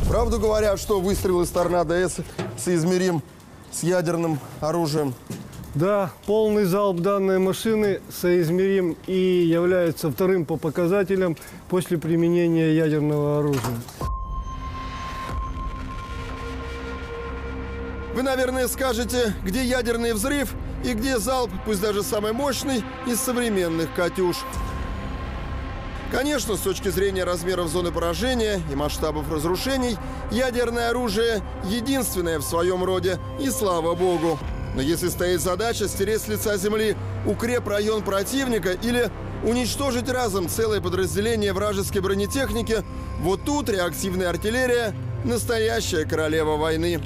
Правду говорят, что выстрел из «Торнадо-С» соизмерим с ядерным оружием? Да, полный залп данной машины соизмерим и является вторым по показателям после применения ядерного оружия. Вы, наверное, скажете, где ядерный взрыв и где залп, пусть даже самый мощный, из современных «Катюш». Конечно, с точки зрения размеров зоны поражения и масштабов разрушений, ядерное оружие единственное в своем роде, и слава богу. Но если стоит задача стереть с лица земли укрепрайон противника или уничтожить разом целое подразделение вражеской бронетехники, вот тут реактивная артиллерия – настоящая королева войны.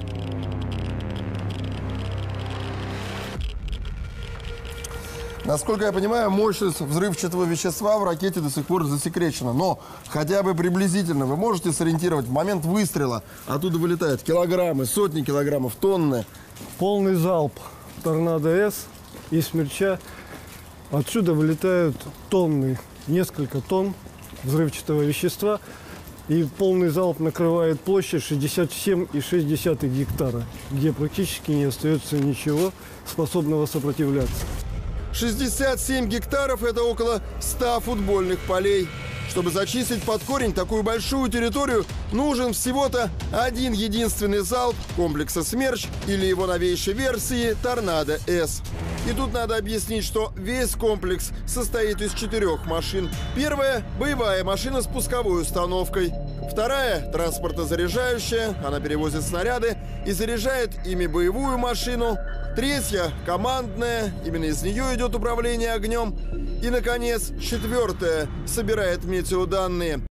Насколько я понимаю, мощность взрывчатого вещества в ракете до сих пор засекречена. Но хотя бы приблизительно вы можете сориентировать в момент выстрела. Оттуда вылетают килограммы, сотни килограммов, тонны. Полный залп «Торнадо-С» и «Смерча». Отсюда вылетают тонны, несколько тонн взрывчатого вещества. И полный залп накрывает площадь 67,6 гектара, где практически не остается ничего, способного сопротивляться. 67 гектаров – это около 100 футбольных полей. Чтобы зачистить под корень такую большую территорию, нужен всего-то один единственный залп комплекса «Смерч» или его новейшей версии «Торнадо-С». И тут надо объяснить, что весь комплекс состоит из 4 машин. Первая – боевая машина с пусковой установкой. Вторая – транспортно-заряжающая, она перевозит снаряды и заряжает ими боевую машину. Третья – командная, именно из нее идет управление огнем. И, наконец, четвертая – собирает метеоданные.